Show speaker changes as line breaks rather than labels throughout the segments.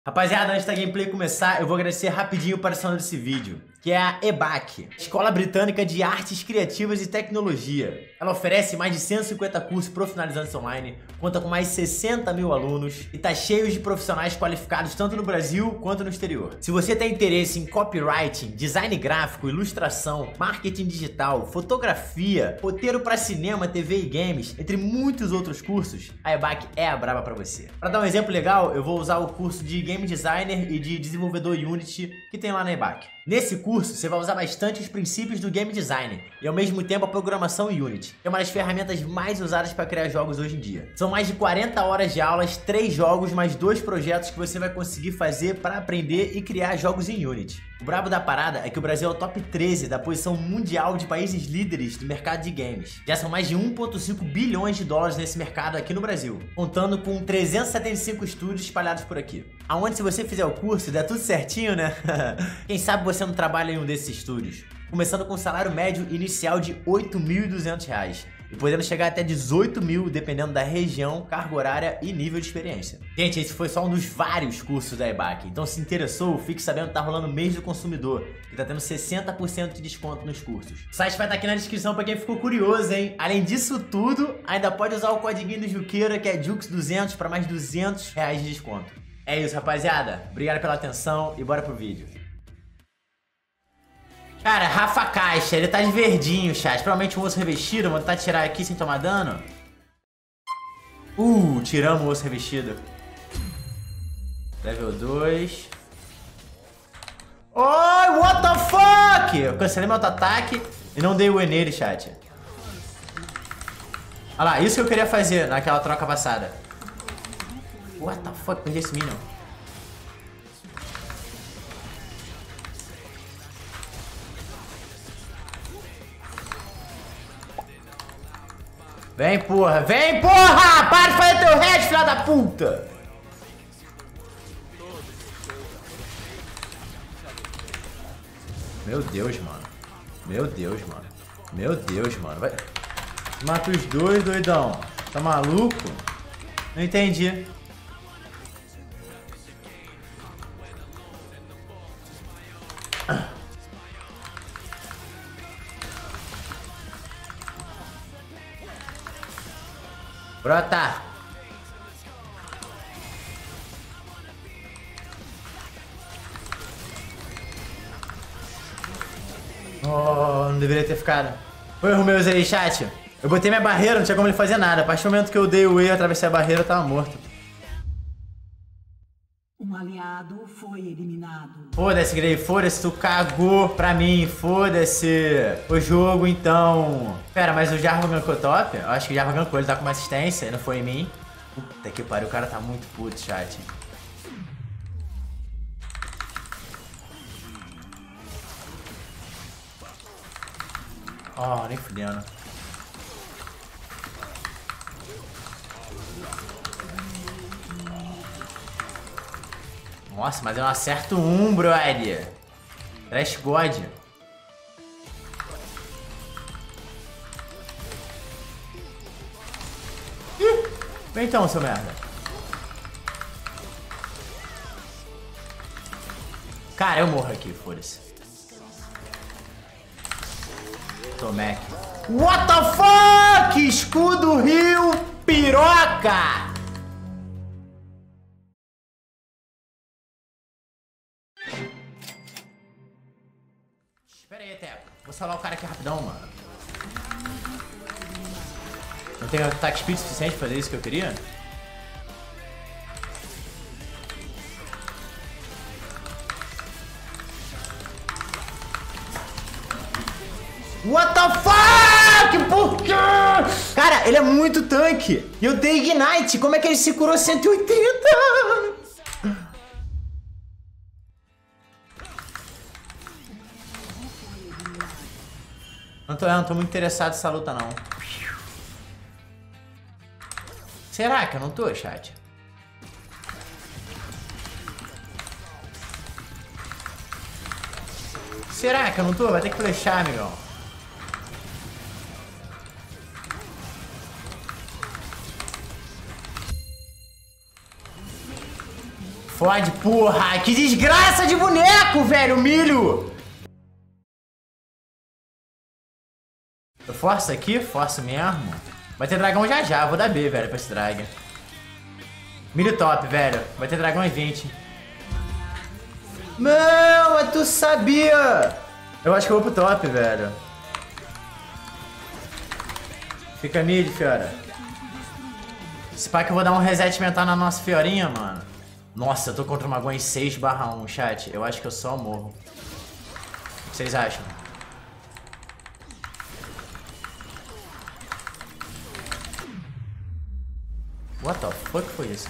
Rapaziada, antes da gameplay começar, eu vou agradecer rapidinho o patrocinador desse vídeo, que é a EBAC, Escola Britânica de Artes Criativas e Tecnologia. Ela oferece mais de 150 cursos profissionalizantes online, conta com mais de 60 mil alunos e tá cheio de profissionais qualificados tanto no Brasil quanto no exterior. Se você tem interesse em copywriting, design gráfico, ilustração, marketing digital, fotografia, roteiro para cinema, TV e games, entre muitos outros cursos, a EBAC é a braba para você. Para dar um exemplo legal, eu vou usar o curso de Game Designer e de Desenvolvedor Unity que tem lá na EBAC. Nesse curso, você vai usar bastante os princípios do Game Designer e ao mesmo tempo a programação Unity, que é uma das ferramentas mais usadas para criar jogos hoje em dia. São mais de 40 horas de aulas, 3 jogos, mais 2 projetos que você vai conseguir fazer para aprender e criar jogos em Unity. O brabo da parada é que o Brasil é o top 13 da posição mundial de países líderes do mercado de games. Já são mais de 1,5 bilhões de dólares nesse mercado aqui no Brasil, contando com 375 estúdios espalhados por aqui. Aonde, se você fizer o curso e der tudo certinho, né? Quem sabe você não trabalha em um desses estúdios. Começando com um salário médio inicial de R$ 8.200 e podendo chegar até 18 mil, dependendo da região, carga horária e nível de experiência. Gente, esse foi só um dos vários cursos da EBAC, então se interessou, fique sabendo que tá rolando o mês do consumidor, que tá tendo 60% de desconto nos cursos. O site vai estar aqui na descrição pra quem ficou curioso, hein? Além disso tudo, ainda pode usar o código do Juqueira, que é Jux200, para mais R$ 200 de desconto. É isso, rapaziada. Obrigado pela atenção e bora pro vídeo. Cara, Rafa Caixa, ele tá de verdinho, chat. Provavelmente um osso revestido, vou tentar tirar aqui sem tomar dano. Tiramos o osso revestido. Level 2. Oi, what the fuck? Eu cancelei meu auto-ataque e não dei o E nele, chat. Olha lá, isso que eu queria fazer naquela troca passada. What the fuck? Perdi esse minion. Vem, porra! Vem, porra! Para de fazer teu head, filha da puta! Meu Deus, mano. Meu Deus, mano. Meu Deus, mano. Vai... Mata os dois, doidão. Tá maluco? Não entendi. Brota! Oh, não deveria ter ficado. Foi erro meus aí, chat. Eu botei minha barreira, não tinha como ele fazer nada. A partir do momento que eu dei o E, atravessei a barreira, eu tava morto.
Um aliado foi eliminado.
Foda-se, Grey, foda-se, tu cagou pra mim, foda-se o jogo, então. Pera, mas o Jarvan gankou top? Eu acho que o Jarvan gankou, ele tá com uma assistência, não foi em mim. Puta que pariu, o cara tá muito puto, chat. Oh, nem fudendo. Nossa, mas eu não acerto um, brother. Trash God. Vem então, seu merda. Cara, eu morro aqui, foda-se. Tomek. What the fuck? Escudo Rio Piroca! Espera aí, Teco. Vou salvar o cara aqui rapidão, mano. Não tenho ataque speed suficiente pra fazer isso que eu queria? What the fuck? Por quê? Cara, ele é muito tanque. E eu dei Ignite. Como é que ele se curou 180? Não tô muito interessado nessa luta, não. Será que eu não tô, chat? Será que eu não tô? Vai ter que flechar, amigão. Fode, porra. Que desgraça de boneco, velho. Milho. Eu forço aqui? Forço mesmo. Vai ter dragão já já. Vou dar B, velho, pra esse drag. Milho top, velho. Vai ter dragão em 20. Não, mas tu sabia. Eu acho que eu vou pro top, velho. Fica mid, fiora. Esse pá que eu vou dar um reset mental na nossa fiorinha, mano. Nossa, eu tô contra uma Gwen 6/1, chat. Eu acho que eu só morro. O que vocês acham? What the fuck foi isso?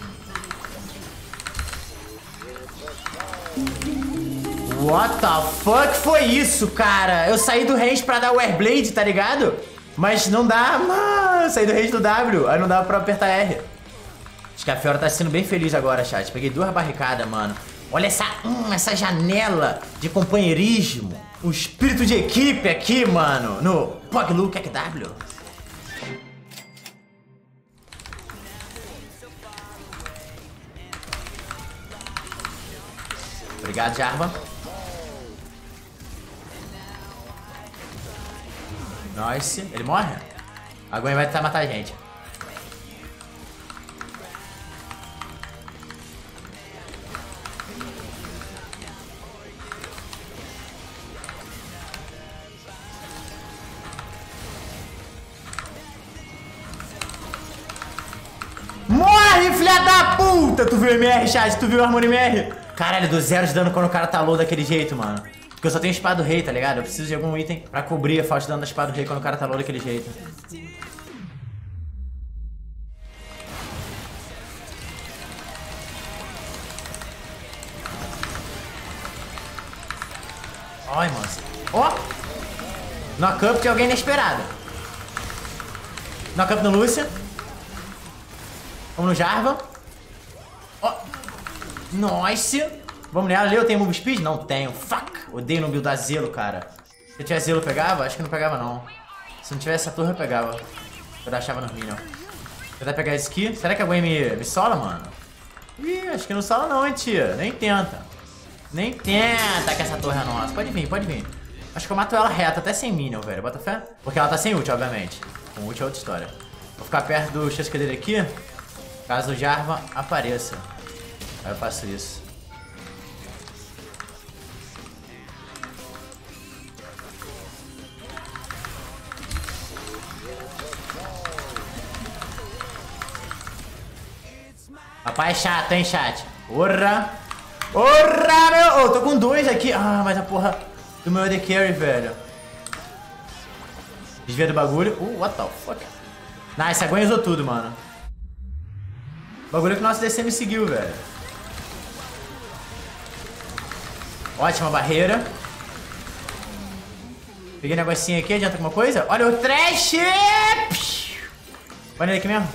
What the fuck foi isso, cara? Eu saí do range pra dar o Airblade, tá ligado? Mas não dá, mano. Saí do range do W, aí não dá pra apertar R. Acho que a Fiora tá sendo bem feliz agora, chat. Peguei 2 barricadas, mano. Olha essa janela de companheirismo. O espírito de equipe aqui, mano. No Pogluck W. Obrigado, Jarvan. Nice. Ele morre? A Gwen vai tentar matar a gente. Morre, filha da puta! Tu viu o MR, chat? Tu viu o Harmony MR? Caralho, dou 0 de dano quando o cara tá low daquele jeito, mano. Porque eu só tenho espada do rei, tá ligado? Eu preciso de algum item pra cobrir a falta de dano da espada do rei quando o cara tá low daquele jeito. Ai, mano. Ó! Knockup de alguém inesperado. Knockup no Lúcia. Vamos no Jarvan. Ó! Nice! Vamos nela ali, eu tenho move speed? Não tenho. Fuck! Odeio não buildar zelo, cara. Se eu tivesse zelo, eu pegava? Acho que não pegava, não. Se não tivesse essa torre, eu pegava. Eu achava no minion. Vou tentar pegar esse aqui. Será que a Gwen me sola, mano? Ih, acho que não sola não, hein, tia. Nem tenta. Nem tenta que essa torre é nossa. Pode vir, pode vir. Acho que eu mato ela reta, até sem minion, velho. Bota fé? Porque ela tá sem ult, obviamente. Com ult é outra história. Vou ficar perto do Chesca dele aqui. Caso o Jarvan apareça. Aí eu faço isso. Rapaz, chato, hein, chat? Porra! Porra, meu! Oh, tô com 2 aqui. Ah, mas a porra do meu AD Carry, velho. Desvia do bagulho. What the fuck? Nice, a Gwen usou tudo, mano. O bagulho que o nosso DC me seguiu, velho. Ótima barreira. Peguei um negocinho aqui, adianta alguma coisa? Olha o trash! Vai nele aqui mesmo.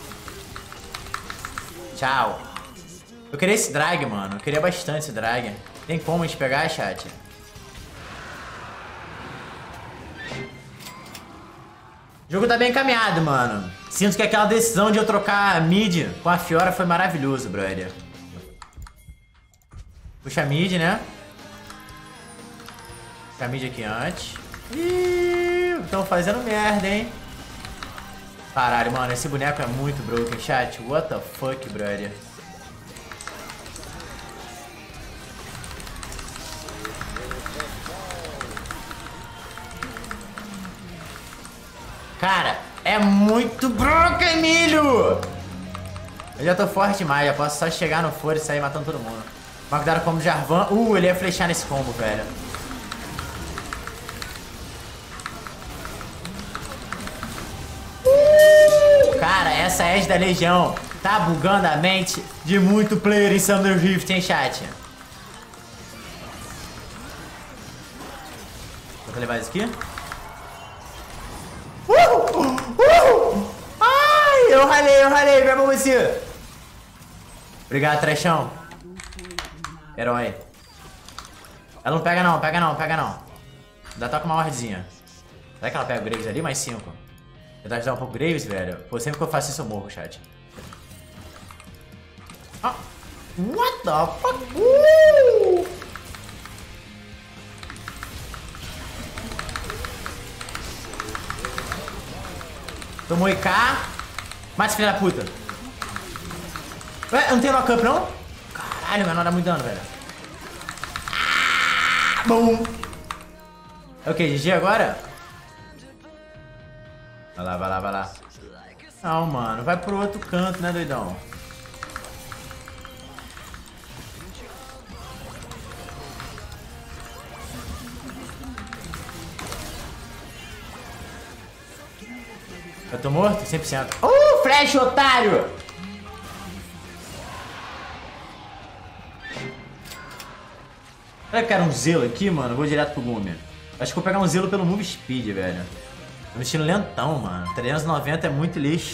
Tchau. Eu queria esse drag, mano. Eu queria bastante esse drag. Tem como a gente pegar, chat? O jogo tá bem encaminhado, mano. Sinto que aquela decisão de eu trocar a mid com a Fiora foi maravilhoso, brother. Puxa a mid, né? Puxa a mid aqui antes. Ih, estão fazendo merda, hein? Caralho, mano, esse boneco é muito broken, chat. What the fuck, brother? Cara, é muito broken, milho! Eu já tô forte demais, já posso só chegar no foro e sair matando todo mundo. Mas cuidado com o Jarvan. Ele ia flechar nesse combo, velho. Cara, essa Edge da Legião tá bugando a mente de muito player em Summoner Rift, hein, chat? Vou levar isso aqui. Ai, eu ralei, vai pra você. Obrigado, trechão. Herói. Ela não pega não, pega não, pega não. Ainda tá com uma wardzinha. Será que ela pega o Graves ali? Mais 5. Tentar ajudar um pouco o Graves, velho. Pô, sempre que eu faço isso eu morro, chat. What the fuck? Tomou IK. Mata esse filho da puta. Ué, eu não tenho lockup não? Caralho, mas não dá muito dano, velho. Bum. Ok, GG agora? Vai lá, vai lá, vai lá. Não, mano, vai pro outro canto, né, doidão? Eu tô morto? 100%. Flash, otário! Será que eu quero um Zelo aqui, mano? Eu vou direto pro Gumi. Acho que eu vou pegar um Zelo pelo Move Speed, velho. Tô me estilo lentão, mano. 390 é muito lixo.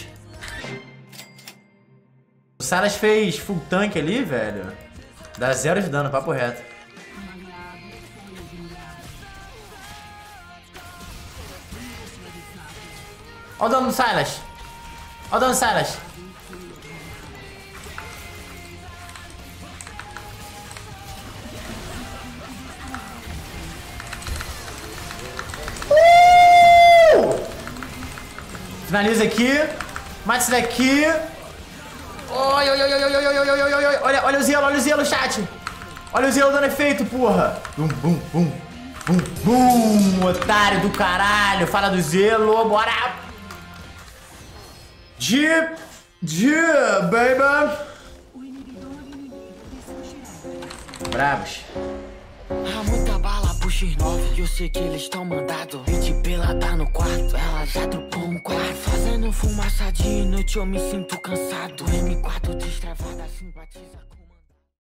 O Saras fez full tank ali, velho. Dá 0 de dano, papo reto. Olha o dano do Silas. Olha o dano do Silas. Finaliza aqui. Mata esse daqui. Oi, oi, oi, oi, oi, oi, oi, oi, oi, oi. Olha o Zelo, chat. Olha o Zelo dando efeito, porra. Bum, bum, bum. Bum, bum. Otário do caralho. Fala do Zelo, bora. Baby. Bravos.
Há muita bala pro X9, eu sei que eles estão mandado. 20 pela tá no quarto, ela já trocou um quarto. Fazendo fumaça de noite, eu me sinto cansado. M4 destravada, simpatiza.